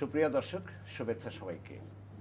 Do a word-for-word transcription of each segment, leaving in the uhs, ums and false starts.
সুপ্রিয় দর্শক, শুভেচ্ছা সবাইকে।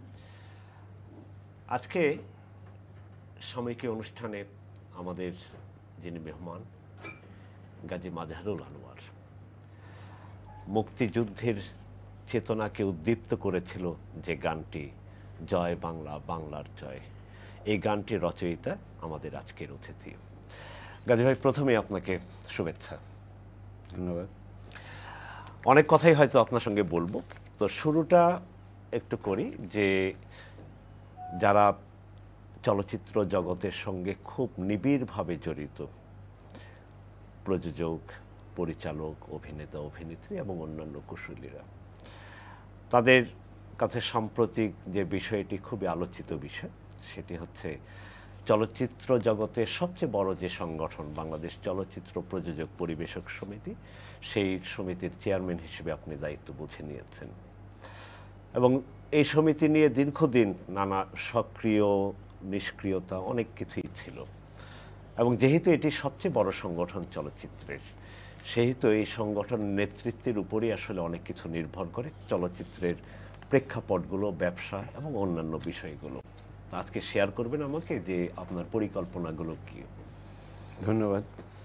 আজকে সাময়িকী অনুষ্ঠানে আমাদের যিনি মেহমান, গাজী মাজহারুল আনোয়ার, মুক্তিযুদ্ধের চেতনাকে উদ্দীপ্ত করেছিল যে গানটি জয় বাংলা, বাংলার জয়, এই গানটির রচয়িতা আমাদের আজকের অতিথি। গাজী ভাই, প্রথমে আপনাকে শুভেচ্ছা। ধন্যবাদ। অনেক কথাই হয়তো আপনার সঙ্গে বলবো, তো শুরুটা একটু করি যে যারা চলচ্চিত্র জগতের সঙ্গে খুব নিবিড়ভাবে জড়িত, প্রযোজক, পরিচালক, অভিনেতা, অভিনেত্রী এবং অন্যান্য কুশলীরা, তাদের কাছে সাম্প্রতিক যে বিষয়টি খুবই আলোচিত বিষয়, সেটি হচ্ছে চলচ্চিত্র জগতের সবচেয়ে বড় যে সংগঠন বাংলাদেশ চলচ্চিত্র প্রযোজক পরিবেশক সমিতি, সেই সমিতির চেয়ারম্যান হিসেবে আপনি দায়িত্ব বুঝে নিয়েছেন এবং এই সমিতি নিয়ে দীর্ঘদিন নানা সক্রিয় নিষ্ক্রিয়তা অনেক কিছুই ছিল এবং যেহেতু এটি সবচেয়ে বড় সংগঠন চলচ্চিত্রের, সেহেতু এই সংগঠনের নেতৃত্বের উপরই আসলে অনেক কিছু নির্ভর করে, চলচ্চিত্রের প্রেক্ষাপটগুলো, ব্যবসা এবং অন্যান্য বিষয়গুলো। আজকে শেয়ার করবেন আমাকে যে আপনার পরিকল্পনাগুলো কি? ধন্যবাদ।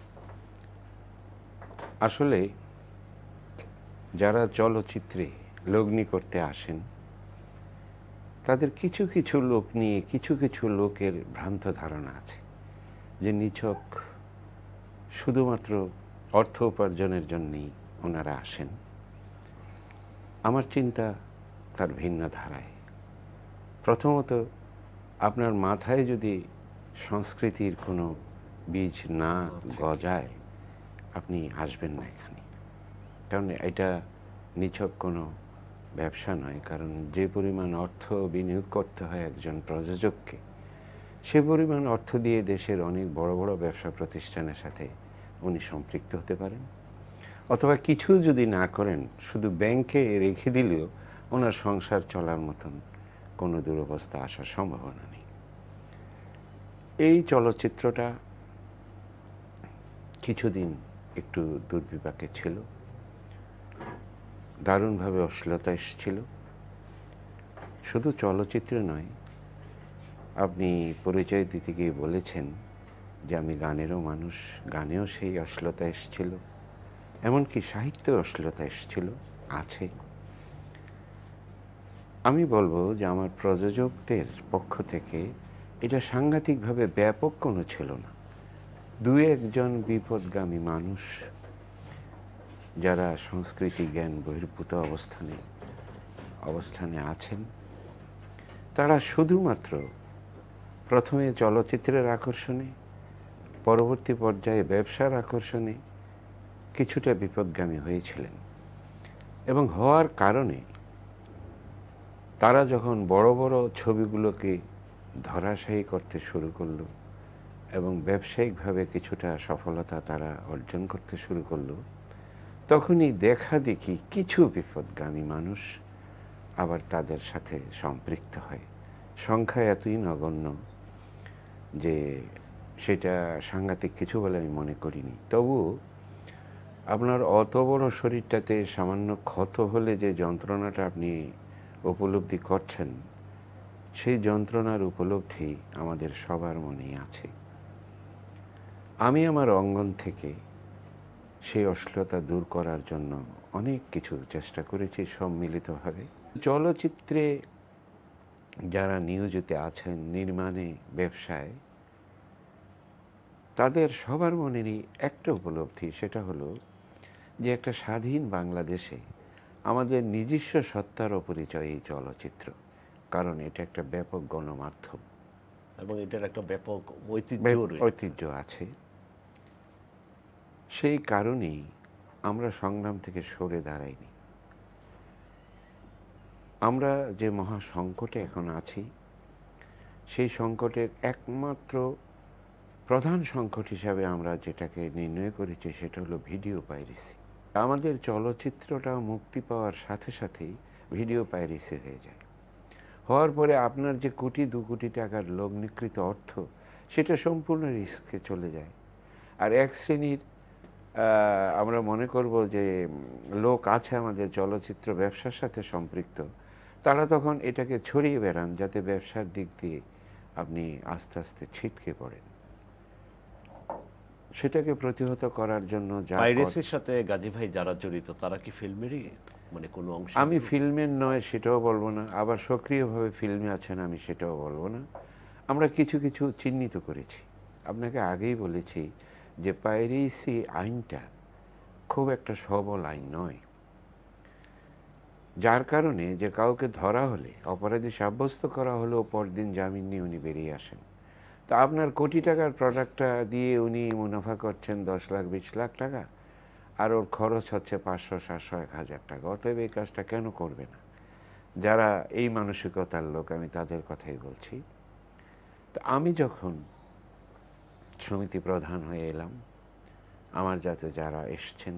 আসলে যারা চলচ্চিত্রে লগ্নি করতে আসেন, তাদের কিছু কিছু লোক নিয়ে কিছু কিছু লোকের ভ্রান্ত ধারণা আছে যে নিছক শুধুমাত্র অর্থ উপার্জনের জন্যেই ওনারা আসেন। আমার চিন্তা তার ভিন্ন ধারায়। প্রথমত, আপনার মাথায় যদি সংস্কৃতির কোনো বীজ না গজায়, আপনি আসবেন না এখানে। কারণ এটা নিছক কোনো ব্যবসা নয়, কারণ যে পরিমাণ অর্থ বিনিয়োগ করতে হয় একজন প্রযোজককে, সে পরিমাণ অর্থ দিয়ে দেশের অনেক বড় বড় ব্যবসা প্রতিষ্ঠানের সাথে উনি সম্পৃক্ত হতে পারেন, অথবা কিছু যদি না করেন, শুধু ব্যাংকে রেখে দিলেও ওনার সংসার চলার মতন কোনো দুরবস্থা আসার সম্ভাবনা নেই। এই চলচ্চিত্রটা কিছুদিন একটু দুর্বিপাকে ছিল, দারুণভাবে অশ্লীলতা এসেছিল। শুধু চলচ্চিত্রে নয়, আপনি পরিচয় দিতে গিয়ে বলেছেন যে আমি গানেরও মানুষ, গানেও সেই অশ্লীলতা এসেছিল, এমনকি সাহিত্য অশ্লীলতা এসেছিল, আছে। আমি বলবো যে আমার প্রযোজকদের পক্ষ থেকে এটা সাংঘাতিকভাবে ব্যাপক কোনো ছিল না। দুই একজন বিপদগামী মানুষ যারা সংস্কৃতি জ্ঞান বহির্ভূত অবস্থানে অবস্থানে আছেন, তারা শুধুমাত্র প্রথমে চলচ্চিত্রের আকর্ষণে, পরবর্তী পর্যায়ে ব্যবসার আকর্ষণে কিছুটা বিপদগামী হয়েছিলেন এবং হওয়ার কারণে তারা যখন বড় বড় ছবিগুলোকে ধরাশায়ী করতে শুরু করল এবং ব্যবসায়িকভাবে কিছুটা সফলতা তারা অর্জন করতে শুরু করল, তখনই দেখা দেখি কিছু বিপদগামী মানুষ আবার তাদের সাথে সম্পৃক্ত হয়। সংখ্যা এতই নগণ্য যে সেটা সাংঘাতিক কিছু বলে আমি মনে করিনি। তবু আপনার অত বড় শরীরটাতে সামান্য ক্ষত হলে যে যন্ত্রণাটা আপনি উপলব্ধি করছেন, সেই যন্ত্রণার উপলব্ধি আমাদের সবার মনেই আছে। আমি আমার অঙ্গন থেকে সেই অশ্লীলতা দূর করার জন্য অনেক কিছু চেষ্টা করেছি সম্মিলিতভাবে। চলচ্চিত্রে যারা নিয়োজিত আছেন, নির্মাণে, ব্যবসায়, তাদের সবার মনেরই একটা উপলব্ধি, সেটা হলো যে একটা স্বাধীন বাংলাদেশে আমাদের নিজস্ব সত্তার পরিচয় এই চলচ্চিত্র, কারণ এটা একটা ব্যাপক গণমাধ্যম এবং এটার একটা ব্যাপক ঐতিহ্য ঐতিহ্য আছে। সেই কারণেই আমরা সংগ্রাম থেকে সরে দাঁড়াইনি। আমরা যে মহা সংকটে এখন আছি, সেই সংকটের একমাত্র প্রধান সংকট হিসাবে আমরা যেটাকে নির্ণয় করেছি সেটা হলো ভিডিও পাইরেসি। আমাদের চলচ্চিত্রটা মুক্তি পাওয়ার সাথে সাথেই ভিডিও পাইরেসি হয়ে যায়। হওয়ার পরে আপনার যে কোটি দু কোটি টাকার লগ্নিকৃত অর্থ, সেটা সম্পূর্ণ রিস্কে চলে যায়। আর এক শ্রেণীর আমরা মনে করব যে লোক আছে আমাদের চলচ্চিত্র ব্যবসার সাথে সম্পৃক্ত, তারা তখন এটাকে ছড়িয়ে বেড়ান যাতে ব্যবসার দিক দিয়ে আপনি আস্তে আস্তে ছিটকে পড়েন। সেটাকে প্রতিহত করার জন্য যা পাইরেসির সাথে গাজী ভাই যারা জড়িত তারা কি ফিল্মেরই মানে কোনো অংশ? আমি ফিল্মের নয় সেটাও বলবো না, আবার সক্রিয়ভাবে ফিল্মে আছেন আমি সেটাও বলবো না। আমরা কিছু কিছু চিহ্নিত করেছি। আপনাকে আগেই বলেছি যে পাইরেসি আইনটা খুব একটা সবল আইন নয়, যার কারণে যে কাউকে ধরা হলে অপরাধী সাব্যস্ত করা হলেও পরদিন জামিন নিয়ে উনি বেরিয়ে আসেন। তো আপনার কোটি টাকার প্রোডাক্টটা দিয়ে উনি মুনাফা করছেন দশ লাখ বিশ লাখ টাকা, আর ওর খরচ হচ্ছে পাঁচশো সাতশো এক হাজার টাকা। অতএব এই কাজটা কেন করবে না? যারা এই মানসিকতার লোক আমি তাদের কথাই বলছি। তো আমি যখন সমিতি প্রধান হয়ে এলাম, আমার যাতে যারা এসছেন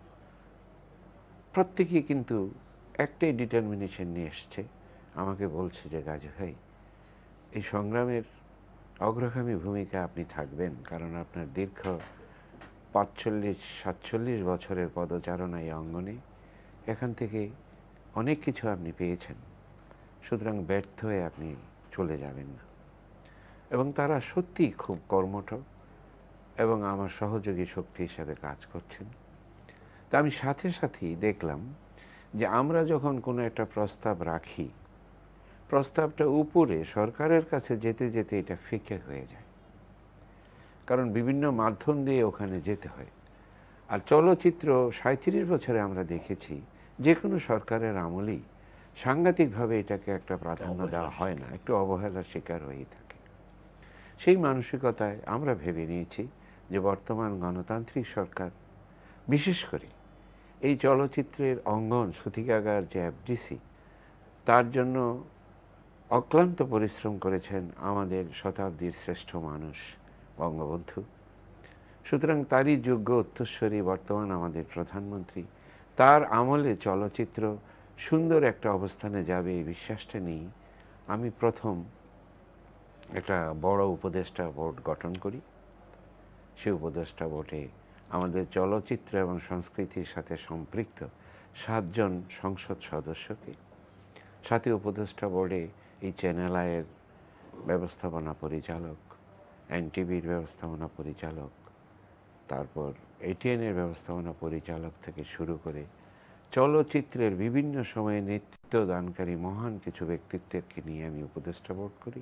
প্রত্যেকেই কিন্তু একটাই ডিটারমিনেশন নিয়ে এসছে, আমাকে বলছে যে গাজী ভাই এই সংগ্রামের অগ্রগামী ভূমিকা আপনি থাকবেন, কারণ আপনার দীর্ঘ পাঁচচল্লিশ সাতচল্লিশ বছরের পদচারণা এই অঙ্গনে, এখান থেকে অনেক কিছু আপনি পেয়েছেন, সুতরাং ব্যর্থ হয়ে আপনি চলে যাবেন না। এবং তারা সত্যিই খুব কর্মঠ এবং আমার সহযোগী শক্তি হিসাবে কাজ করছেন। তা আমি সাথে সাথেই দেখলাম যে আমরা যখন কোনো একটা প্রস্তাব রাখি, প্রস্তাবটা উপরে সরকারের কাছে যেতে যেতে এটা ফিকে হয়ে যায়, কারণ বিভিন্ন মাধ্যম দিয়ে ওখানে যেতে হয়। আর চলচ্চিত্র সাঁইত্রিশ বছরে আমরা দেখেছি যে কোনো সরকারের আমলেই সাংঘাতিকভাবে এটাকে একটা প্রাধান্য দেওয়া হয় না, একটু অবহেলার শিকার হয়েই থাকে। সেই মানসিকতায় আমরা ভেবে নিয়েছি যে বর্তমান গণতান্ত্রিক সরকার বিশেষ করে এই চলচ্চিত্রের অঙ্গন সূতিকাগার যে এফডিসি, তার জন্য অক্লান্ত পরিশ্রম করেছেন আমাদের শতাব্দীর শ্রেষ্ঠ মানুষ বঙ্গবন্ধু। সুতরাং তারই যোগ্য উত্তরস্বরী বর্তমান আমাদের প্রধানমন্ত্রী। তার আমলে চলচ্চিত্র সুন্দর একটা অবস্থানে যাবে এই বিশ্বাসটা নিয়ে আমি প্রথম একটা বড় উপদেষ্টা বোর্ড গঠন করি। সেই উপদেষ্টা বোর্ডে আমাদের চলচ্চিত্র এবং সংস্কৃতির সাথে সম্পৃক্ত সাতজন সংসদ সদস্যকে, সাথে উপদেষ্টা বোর্ডে এই চ্যানেল আয়ের ব্যবস্থাপনা পরিচালক, এনটিভির ব্যবস্থাপনা পরিচালক, তারপর এটিএনের ব্যবস্থাপনা পরিচালক থেকে শুরু করে চলচ্চিত্রের বিভিন্ন সময়ে নেতৃত্ব দানকারী মহান কিছু ব্যক্তিত্বকে নিয়ে আমি উপদেষ্টা বোর্ড করি।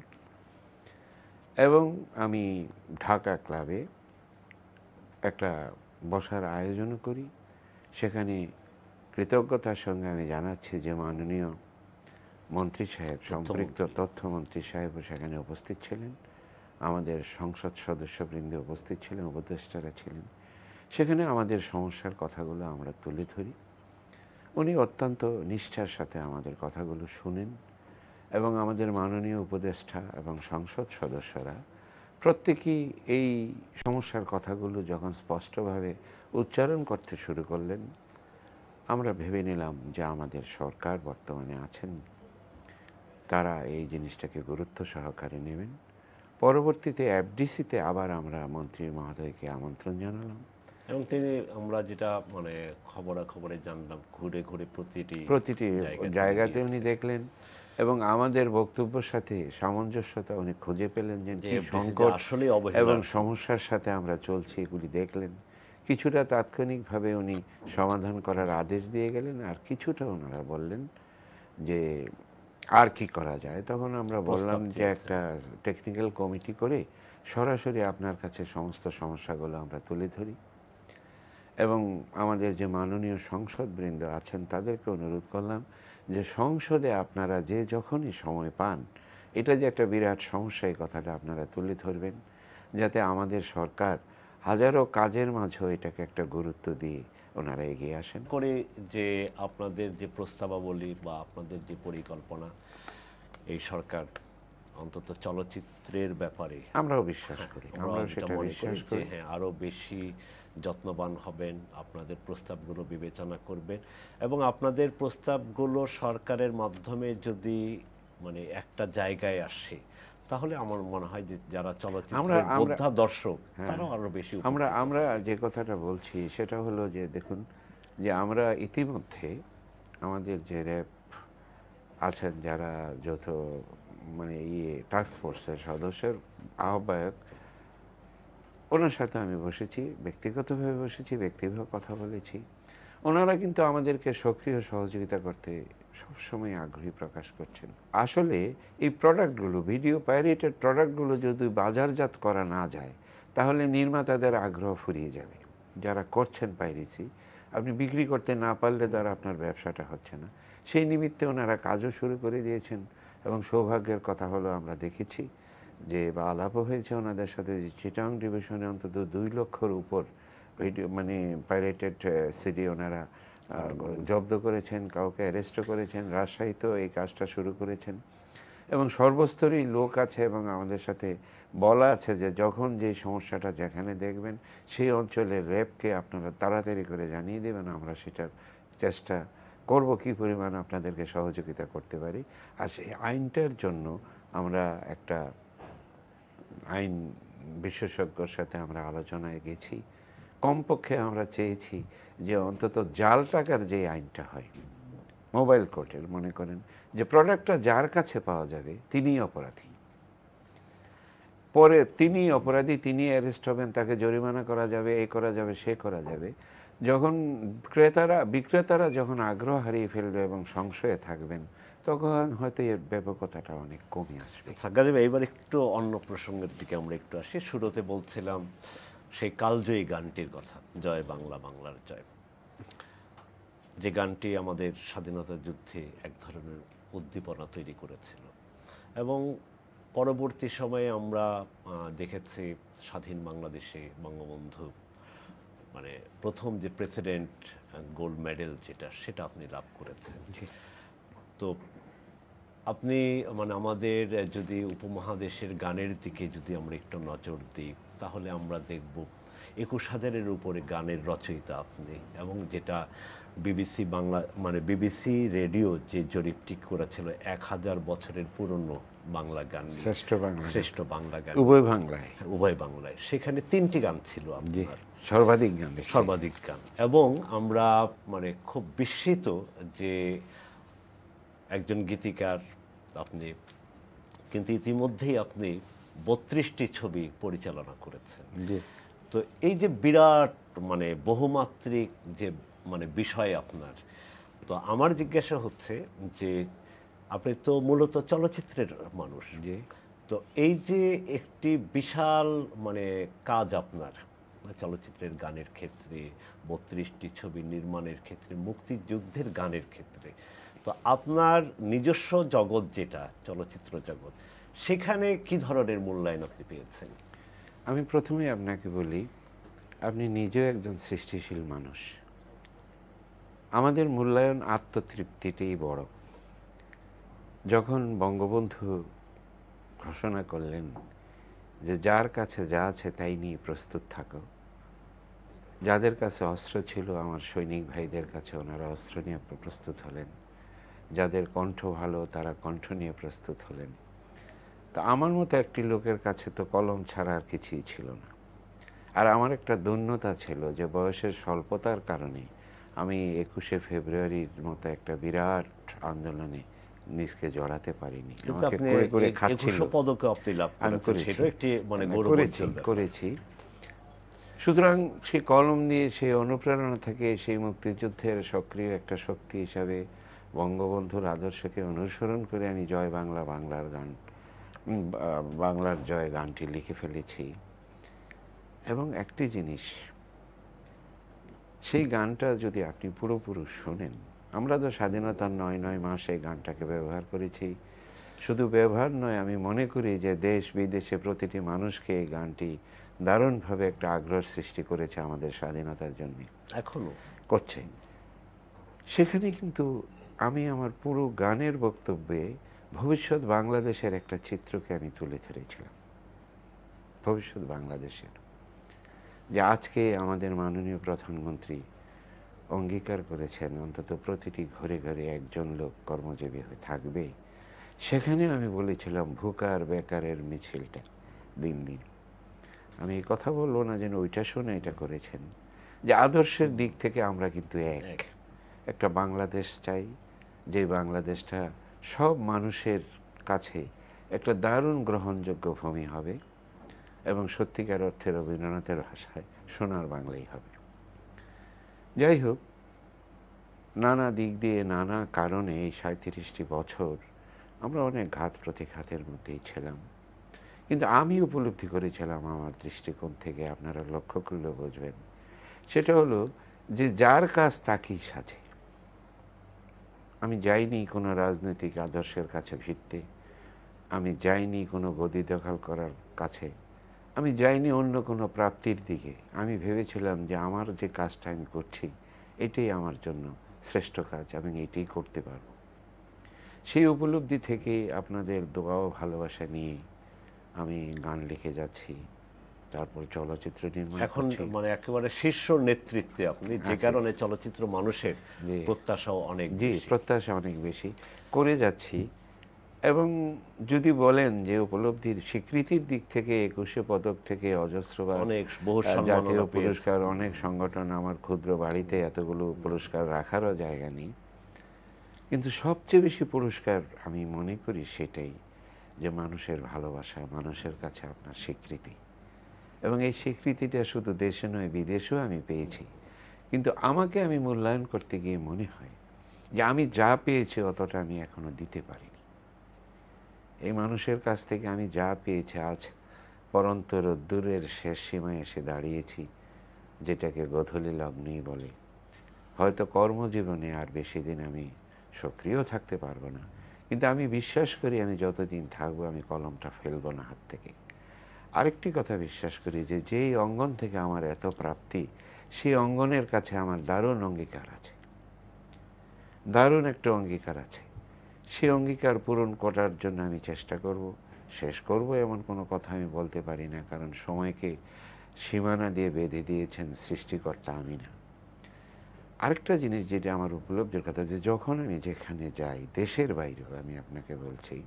এবং আমি ঢাকা ক্লাবে একটা বসার আয়োজন করি। সেখানে কৃতজ্ঞতার সঙ্গে আমি জানাচ্ছি যে মাননীয় মন্ত্রী সাহেব, সম্পৃক্ত তথ্যমন্ত্রী সাহেবও সেখানে উপস্থিত ছিলেন, আমাদের সংসদ সদস্যবৃন্দ উপস্থিত ছিলেন, উপদেষ্টারা ছিলেন। সেখানে আমাদের সমস্যার কথাগুলো আমরা তুলে ধরি। উনি অত্যন্ত নিষ্ঠার সাথে আমাদের কথাগুলো শুনেন এবং আমাদের মাননীয় উপদেষ্টা এবং সংসদ সদস্যরা প্রত্যেকেই এই সমস্যার কথাগুলো যখন স্পষ্টভাবে উচ্চারণ করতে শুরু করলেন, আমরা ভেবে নিলাম যে আমাদের সরকার বর্তমানে আছেন, তারা এই জিনিসটাকে গুরুত্ব সহকারে নেবেন। পরবর্তীতে এফডিসিতে আবার আমরা মন্ত্রী মহোদয়কে আমন্ত্রণ জানালাম এবং তিনি, আমরা যেটা মানে খবরাখবরে জানলাম, ঘুরে ঘুরে প্রতিটি প্রতিটি জায়গাতে উনি দেখলেন এবং আমাদের বক্তব্যের সাথে সামঞ্জস্যতা উনি খুঁজে পেলেন যে কি সংকট এবং সমস্যার সাথে আমরা চলছি এগুলি দেখলেন। কিছুটা তাৎক্ষণিকভাবে উনি সমাধান করার আদেশ দিয়ে গেলেন, আর কিছুটা ওনারা বললেন যে আর কি করা যায়। তখন আমরা বললাম যে একটা টেকনিক্যাল কমিটি করে সরাসরি আপনার কাছে সমস্ত সমস্যাগুলো আমরা তুলে ধরি এবং আমাদের যে মাননীয় সংসদবৃন্দ আছেন তাদেরকে অনুরোধ করলাম যে সংসদে আপনারা যে যখনই সময় পান, এটা যে একটা বিরাট সমস্যা এই কথাটা আপনারা তুলে ধরবেন, যাতে আমাদের সরকার হাজারো কাজের মাঝেও এটাকে একটা গুরুত্ব দিয়ে ওনারা এগিয়ে আসেন। করে যে আপনাদের যে প্রস্তাবাবলী বা আপনাদের যে পরিকল্পনা, এই সরকার অন্তত চলচ্চিত্রের ব্যাপারে আমরাও বিশ্বাস করি, আমরাও সেটা বিশ্বাস করি, হ্যাঁ আরও বেশি যত্নবান হবেন, আপনাদের প্রস্তাবগুলো বিবেচনা করবেন এবং আপনাদের প্রস্তাবগুলো সরকারের মাধ্যমে যদি মানে একটা জায়গায় আসে, তাহলে আমার মনে হয় যে যারা আমরা চলচ্চিত্রের আমরা বোদ্ধা দর্শক তারাও আরো বেশি আমরা উপকৃত আমরা যে কথাটা বলছি সেটা হলো যে দেখুন যে আমরা ইতিমধ্যে আমাদের যে র্যাব আছেন যারা যৌথ মানে ইয়ে টাস্ক ফোর্সের সদস্যের আহ্বায়ক, ওনার সাথে আমি বসেছি, ব্যক্তিগতভাবে বসেছি, ব্যক্তিগতভাবে কথা বলেছি। ওনারা কিন্তু আমাদেরকে সক্রিয় সহযোগিতা করতে সবসময় আগ্রহী প্রকাশ করছেন। আসলে এই প্রোডাক্টগুলো, ভিডিও পাইরেটেড প্রোডাক্টগুলো যদি বাজারজাত করা না যায় তাহলে নির্মাতাদের আগ্রহ ফুরিয়ে যাবে। যারা করছেন পাইরেসি, আপনি বিক্রি করতে না পারলে তারা আপনার ব্যবসাটা হচ্ছে না। সেই নিমিত্তে ওনারা কাজও শুরু করে দিয়েছেন এবং সৌভাগ্যের কথা হলো আমরা দেখেছি যে বা আলাপও হয়েছে ওনাদের সাথে যে চিটাং ডিভিশনে অন্তত দুই লক্ষর উপর ভিডিও মানে পাইরেটেড সিডি ওনারা জব্দ করেছেন, কাউকে অ্যারেস্টও করেছেন। রাজশাহীতেও এই কাজটা শুরু করেছেন এবং সর্বস্তরই লোক আছে এবং আমাদের সাথে বলা আছে যে যখন যে সমস্যাটা যেখানে দেখবেন সেই অঞ্চলের র্যাবকে আপনারা তাড়াতাড়ি করে জানিয়ে দেবেন, আমরা সেটার চেষ্টা করব কী পরিমাণ আপনাদেরকে সহযোগিতা করতে পারি। আর সেই আইনটার জন্য আমরা একটা আইন বিশেষজ্ঞর সাথে আমরা আলোচনায় গেছি। কমপক্ষে আমরা চেয়েছি যে অন্তত জাল টাকার যে আইনটা হয় মোবাইল কোর্টের, মনে করেন যে প্রোডাক্টটা যার কাছে পাওয়া যাবে তিনিই অপরাধী, পরে তিনিই অপরাধী, তিনি অ্যারেস্ট হবেন, তাকে জরিমানা করা যাবে, এই করা যাবে, সে করা যাবে। যখন ক্রেতারা বিক্রেতারা যখন আগ্রহ হারিয়ে ফেলবে এবং সংশয়ে থাকবেন তখন হয়তো এর ব্যাপকতাটা অনেক কমে আসবে। গাজী ভাই, এবার একটু অন্য প্রসঙ্গের দিকে আমরা একটু আসি। শুরুতে বলছিলাম সেই কালজয়ী গানটির কথা, জয় বাংলা বাংলার জয়, যে গানটি আমাদের স্বাধীনতা যুদ্ধে এক ধরনের উদ্দীপনা তৈরি করেছিল এবং পরবর্তী সময়ে আমরা দেখেছি স্বাধীন বাংলাদেশে বঙ্গবন্ধু মানে প্রথম যে প্রেসিডেন্ট গোল্ড মেডেল যেটা সেটা আপনি লাভ করেছেন। তো আপনি মানে আমাদের যদি উপমহাদেশের গানের দিকে যদি আমরা একটু নজর দিই তাহলে আমরা দেখব একুশ হাজারের উপরে গানের রচয়িতা আপনি, এবং যেটা বিবিসি বাংলা মানে বিবিসি রেডিও যে জরিপটি করেছিল এক হাজার বছরের পুরনো বাংলা গান, শ্রেষ্ঠ বাংলা শ্রেষ্ঠ বাংলা গান উভয় বাংলায় উভয় বাংলায়, সেখানে তিনটি গান ছিল আপনার, সর্বাধিক গান সর্বাধিক গান। এবং আমরা মানে খুব বিস্মিত যে একজন গীতিকার আপনি, কিন্তু ইতিমধ্যেই আপনি বত্রিশটি ছবি পরিচালনা করেছেন। তো এই যে বিরাট মানে বহুমাত্রিক যে মানে বিষয় আপনার, তো আমার জিজ্ঞাসা হচ্ছে যে আপনি তো মূলত চলচ্চিত্রের মানুষ, তো এই যে একটি বিশাল মানে কাজ আপনার চলচ্চিত্রের গানের ক্ষেত্রে, বত্রিশটি ছবি নির্মাণের ক্ষেত্রে, মুক্তিযুদ্ধের গানের ক্ষেত্রে, তো আপনার নিজস্ব জগৎ যেটা চলচ্চিত্র জগৎ, সেখানে কি ধরনের মূল্যায়ন আপনি পেয়েছেন? আমি প্রথমে আপনাকে বলি, আপনি নিজেও একজন সৃষ্টিশীল মানুষ। আমাদের মূল্যায়ন আত্মতৃপ্তিটাই বড়। যখন বঙ্গবন্ধু ঘোষণা করলেন যে যার কাছে যা আছে তাই নিয়ে প্রস্তুত থাকো, যাদের কাছে অস্ত্র ছিল আমার সৈনিক ভাইদের কাছে ওনারা অস্ত্র নিয়ে প্রস্তুত হলেন, যাদের কণ্ঠ ভালো তারা কণ্ঠ নিয়ে প্রস্তুত হলেন। তো আমার মতো একটি লোকের কাছে তো কলম ছাড়া আর কিছুই ছিল না। আর আমার একটা দৈন্যতা ছিল যে বয়সের স্বল্পতার কারণে আমি একুশে ফেব্রুয়ারির মতো একটা বিরাট আন্দোলনে নিজকে জড়াতে পারিনি। আমাকে করে করে খাচ্ছিল, আমি করেছি করেছি সুতরাং সেই কলম দিয়ে সেই অনুপ্রেরণা থেকে সেই মুক্তিযুদ্ধের সক্রিয় একটা শক্তি হিসাবে বঙ্গবন্ধুর আদর্শকে অনুসরণ করে আমি জয় বাংলা বাংলার গান বাংলার জয় গানটি লিখে ফেলেছি। এবং একটি জিনিস, সেই গানটা যদি আপনি পুরোপুরি শোনেন, আমরা তো স্বাধীনতার নয় নয় মাস এই গানটাকে ব্যবহার করেছি। শুধু ব্যবহার নয়, আমি মনে করি যে দেশ বিদেশে প্রতিটি মানুষকে এই গানটি দারুণভাবে একটা আগ্রহ সৃষ্টি করেছে আমাদের স্বাধীনতার জন্য, এখনও করছে। সেখানে কিন্তু আমি আমার পুরো গানের বক্তব্যে ভবিষ্যৎ বাংলাদেশের একটা চিত্রকে আমি তুলে ধরেছিলাম। ভবিষ্যৎ বাংলাদেশের যে আজকে আমাদের মাননীয় প্রধানমন্ত্রী অঙ্গীকার করেছেন অন্তত প্রতিটি ঘরে ঘরে একজন লোক কর্মজীবী হয়ে থাকবে, সেখানে আমি বলেছিলাম ভুকার বেকারের মিছিলটা দিন দিন। আমি এই কথা বলবো না যেন ওইটা শুনে এটা করেছেন, যে আদর্শের দিক থেকে আমরা কিন্তু এক। একটা বাংলাদেশ চাই, যে বাংলাদেশটা সব মানুষের কাছে একটা দারুণ গ্রহণযোগ্য ভূমি হবে এবং সত্যিকার অর্থে রবীন্দ্রনাথের ভাষায় সোনার বাংলাই হবে। যাই হোক, নানা দিক দিয়ে নানা কারণে এই সাঁইত্রিশটি বছর আমরা অনেক ঘাত প্রতিঘাতের মধ্যেই ছিলাম, কিন্তু আমি উপলব্ধি করেছিলাম আমার দৃষ্টিকোণ থেকে, আপনারা লক্ষ্য করলে বুঝবেন, সেটা হলো যে যার কাজ তাকেই সাজে। আমি যাইনি কোনো রাজনৈতিক আদর্শের কাছে ভিড়তে, আমি যাইনি কোনো গদি দখল করার কাছে, আমি যাইনি অন্য কোনো প্রাপ্তির দিকে। আমি ভেবেছিলাম যে আমার যে কাজটা আমি করছি এটাই আমার জন্য শ্রেষ্ঠ কাজ, আমি এটাই করতে পারব। সেই উপলব্ধি থেকে আপনাদের দোয়া ও ভালোবাসা নিয়ে আমি গান লিখে যাচ্ছি, তারপর চলচ্চিত্র নির্মাণ এখন করছি। মানে একেবারে শীর্ষ নেতৃত্বে আপনি, যে কারণে চলচ্চিত্র মানুষের প্রত্যাশাও অনেক, জি প্রত্যাশা অনেক বেশি করে যাচ্ছি। এবং যদি বলেন যে উপলব্ধির স্বীকৃতির দিক থেকে একুশে পদক থেকে অজস্রবার অনেক বহু জাতীয় পুরস্কার, অনেক সংগঠন, আমার ক্ষুদ্র বাড়িতে এতগুলো পুরস্কার রাখারও জায়গা নেই, কিন্তু সবচেয়ে বেশি পুরস্কার আমি মনে করি সেটাই, যে মানুষের ভালোবাসা, মানুষের কাছে আপনার স্বীকৃতি। এবং এই স্বীকৃতিটা শুধু দেশে নয় বিদেশেও আমি পেয়েছি, কিন্তু আমাকে আমি মূল্যায়ন করতে গিয়ে মনে হয় যে আমি যা পেয়েছি অতটা আমি এখনো দিতে পারিনি। এই মানুষের কাছ থেকে আমি যা পেয়েছি, আজ পরন্ত রোদ্দুরের শেষ সীমায় এসে দাঁড়িয়েছি, যেটাকে গোধূলি লগ্নই বলে। হয়তো কর্মজীবনে আর বেশি দিন আমি সক্রিয় থাকতে পারবো না, কিন্তু আমি বিশ্বাস করি আমি যতদিন থাকবো আমি কলমটা ফেলবো না হাত থেকে। আরেকটি কথা বিশ্বাস করি যে যেই অঙ্গন থেকে আমার এত প্রাপ্তি, সেই অঙ্গনের কাছে আমার দারুণ অঙ্গীকার আছে, দারুণ একটা অঙ্গীকার আছে। সেই অঙ্গীকার পূরণ করার জন্য আমি চেষ্টা করব, শেষ করব এমন কোনো কথা আমি বলতে পারি না, কারণ সময়কে সীমানা দিয়ে বেঁধে দিয়েছেন সৃষ্টিকর্তা, আমি না। আরেকটা জিনিস যেটা আমার উপলব্ধির কথা, যে যখন আমি যেখানে যাই, দেশের বাইরেও আমি আপনাকে বলছি,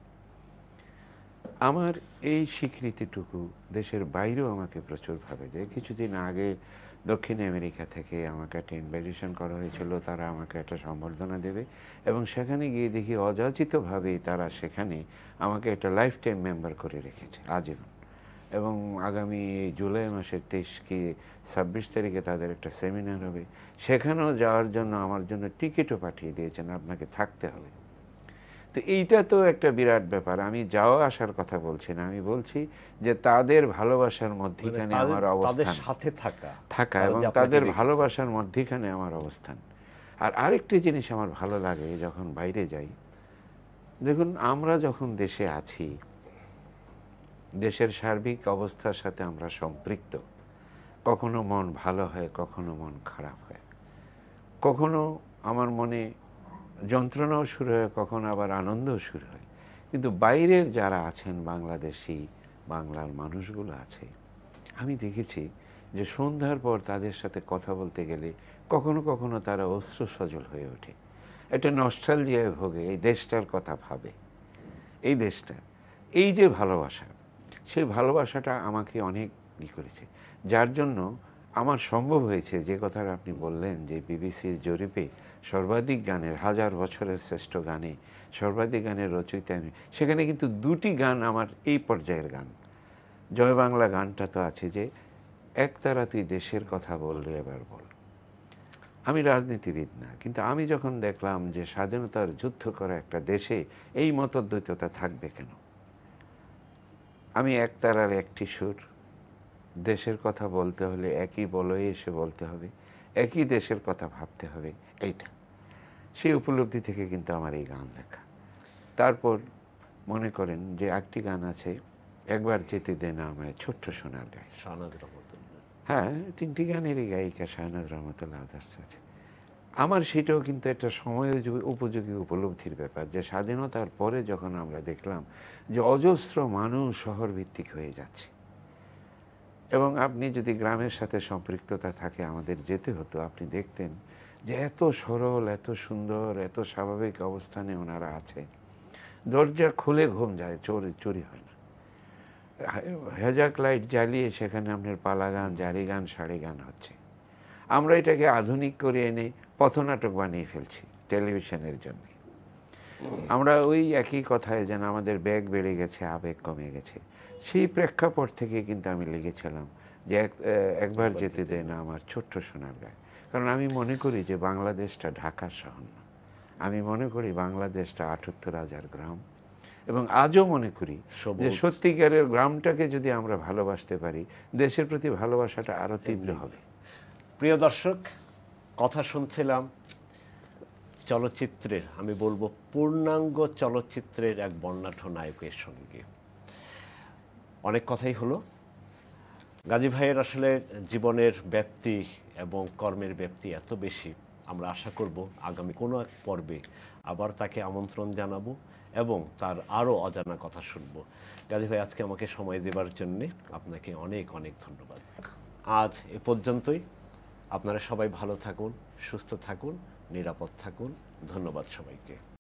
আমার এই স্বীকৃতিটুকু দেশের বাইরেও আমাকে প্রচুরভাবে দেয়। কিছুদিন আগে দক্ষিণ আমেরিকা থেকে আমাকে একটা ইনভাইটেশন করা হয়েছিল, তারা আমাকে একটা সম্বর্ধনা দেবে, এবং সেখানে গিয়ে দেখি অযাচিতভাবেই তারা সেখানে আমাকে একটা লাইফ টাইম মেম্বার করে রেখেছে, আজীবন। এবং আগামী জুলাই মাসের তেইশ কি ছাব্বিশ তারিখে তাদের একটা সেমিনার হবে, সেখানেও যাওয়ার জন্য আমার জন্য টিকিটও পাঠিয়ে দিয়েছেন, আপনাকে থাকতে হবে। তো এইটা তো একটা বিরাট ব্যাপার। আমি যাওয়া আসার কথা বলছি না, আমি বলছি যে তাদের ভালোবাসার মধ্যখানে আমার অবস্থান, সাথে থাকা থাকা এবং তাদের ভালোবাসার মধ্যখানে আমার অবস্থান। আর আরেকটি জিনিস আমার ভালো লাগে যখন বাইরে যাই, দেখুন আমরা যখন দেশে আছি, দেশের সার্বিক অবস্থার সাথে আমরা সম্পৃক্ত। কখনো মন ভালো হয়, কখনো মন খারাপ হয়, কখনো আমার মনে যন্ত্রণাও শুরু হয়, কখনো আবার আনন্দও শুরু হয়। কিন্তু বাইরের যারা আছেন, বাংলাদেশি বাংলার মানুষগুলো আছে, আমি দেখেছি যে সন্ধ্যার পর তাদের সাথে কথা বলতে গেলে কখনো কখনো তারা অশ্রু সজল হয়ে ওঠে, একটা নস্টালজিয়ায় ভোগে, এই দেশটার কথা ভাবে। এই দেশটা, এই যে ভালোবাসা, সেই ভালোবাসাটা আমাকে অনেক ই করেছে, যার জন্য আমার সম্ভব হয়েছে যে কথাটা আপনি বললেন, যে বিবিসির জরিপে সর্বাধিক গানের, হাজার বছরের শ্রেষ্ঠ গানে সর্বাধিক গানের রচয়িতা আমি, সেখানে কিন্তু দুটি গান আমার এই পর্যায়ের গান। জয় বাংলা গানটা তো আছে, যে একতারা তুই দেশের কথা বললে এবার বল। আমি রাজনীতিবিদ না, কিন্তু আমি যখন দেখলাম যে স্বাধীনতার যুদ্ধ করা একটা দেশে এই মতদ্বৈততা থাকবে কেন, আমি একতারার একটি সুর, দেশের কথা বলতে হলে একই বলয়ে এসে বলতে হবে, একই দেশের কথা ভাবতে হবে, এইটা সেই উপলব্ধি থেকে কিন্তু আমার এই গান লেখা। তারপর মনে করেন যে একটি গান আছে, একবার যেতে দে না আমায় ছোট্ট সোনার গায়ে, শাহনাজ রহমতুল্লাহ। হ্যাঁ, তিনটি গানেরই গায়িকা শাহনাজ রহমতুল্লাহ আদার্স আছে। আমার সেটাও কিন্তু একটা সময় উপযোগী উপলব্ধির ব্যাপার, যে স্বাধীনতার পরে যখন আমরা দেখলাম যে অজস্র মানুষ শহর ভিত্তিক হয়ে যাচ্ছে, এবং আপনি যদি গ্রামের সাথে সম্পৃক্ততা থাকে, আমাদের যেতে হতো, আপনি দেখতেন যে এত সরল, এত সুন্দর, এত স্বাভাবিক অবস্থানে ওনারা আছে। দরজা খুলে ঘুম যায়, চোরি চুরি হয় না। হেজাক লাইট জ্বালিয়ে সেখানে আপনার পালা গান, জারি গান, শাড়ি গান হচ্ছে। আমরা এটাকে আধুনিক করে এনে পথনাটক বানিয়ে ফেলছি টেলিভিশনের জন্য। আমরা ওই একই কথায় যেন আমাদের বেগ বেড়ে গেছে, আবেগ কমে গেছে, সেই প্রেক্ষাপট থেকে কিন্তু আমি লিখেছিলাম যে এক একবার যেতে দেয় না আমার ছোট্ট সোনার গায়ে। কারণ আমি মনে করি যে বাংলাদেশটা ঢাকার শহর না, আমি মনে করি বাংলাদেশটা আটাত্তর হাজার গ্রাম, এবং আজও মনে করি যে সত্যিকারের গ্রামটাকে যদি আমরা ভালোবাসতে পারি, দেশের প্রতি ভালোবাসাটা আরও তীব্র হবে। প্রিয় দর্শক, কথা শুনছিলাম চলচ্চিত্রের, আমি বলবো পূর্ণাঙ্গ চলচ্চিত্রের এক বর্ণাঢ্য নায়কের সঙ্গে। অনেক কথাই হলো। গাজী ভাইয়ের আসলে জীবনের ব্যাপ্তি এবং কর্মের ব্যাপ্তি এত বেশি, আমরা আশা করব আগামী কোনো এক পর্বে আবার তাকে আমন্ত্রণ জানাবো এবং তার আরও অজানা কথা শুনব। গাজী ভাই, আজকে আমাকে সময় দেওয়ার জন্যে আপনাকে অনেক অনেক ধন্যবাদ। আজ এ পর্যন্তই। আপনারা সবাই ভালো থাকুন, সুস্থ থাকুন, নিরাপদ থাকুন। ধন্যবাদ সবাইকে।